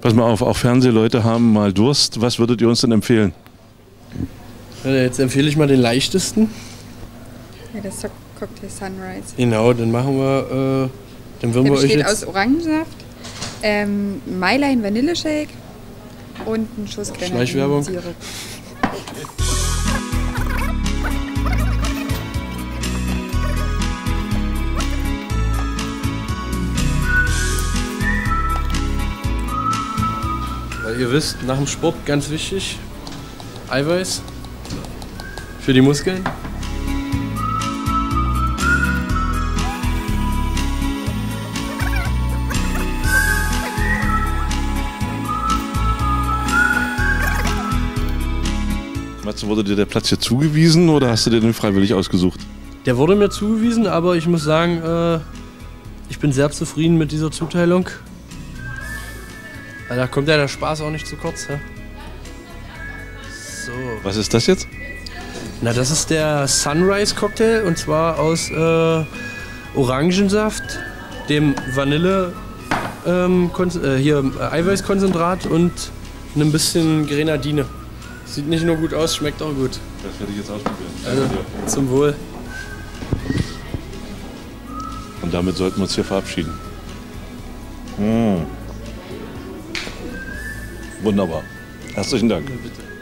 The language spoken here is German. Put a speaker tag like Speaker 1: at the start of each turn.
Speaker 1: Pass mal auf, auch Fernsehleute haben mal Durst. Was würdet ihr uns denn empfehlen?
Speaker 2: Ja, jetzt empfehle ich mal den leichtesten.
Speaker 3: Ja, das ist der Cocktail Sunrise.
Speaker 2: Genau, dann machen wir, dann würden
Speaker 3: Der
Speaker 2: wir euch
Speaker 3: besteht
Speaker 2: jetzt...
Speaker 3: aus Orangensaft, Mailein Vanilleshake und ein Schuss
Speaker 2: Schleichwerbung.
Speaker 3: Grenadinsirup.
Speaker 2: Weil ihr wisst, nach dem Sport ganz wichtig, Eiweiß für die Muskeln.
Speaker 1: Wurde dir der Platz hier zugewiesen oder hast du dir den freiwillig ausgesucht?
Speaker 2: Der wurde mir zugewiesen, aber ich muss sagen, ich bin sehr zufrieden mit dieser Zuteilung. Da kommt ja der Spaß auch nicht zu kurz. Ja? So.
Speaker 1: Was ist das jetzt?
Speaker 2: Na, das ist der Sunrise Cocktail und zwar aus Orangensaft, dem Vanille Eiweißkonzentrat und einem bisschen Grenadine. Sieht nicht nur gut aus, schmeckt auch gut.
Speaker 1: Das werde ich jetzt ausprobieren.
Speaker 2: Also, zum Wohl.
Speaker 1: Und damit sollten wir uns hier verabschieden. Mmh. Wunderbar. Herzlichen Dank.
Speaker 2: Ja, bitte.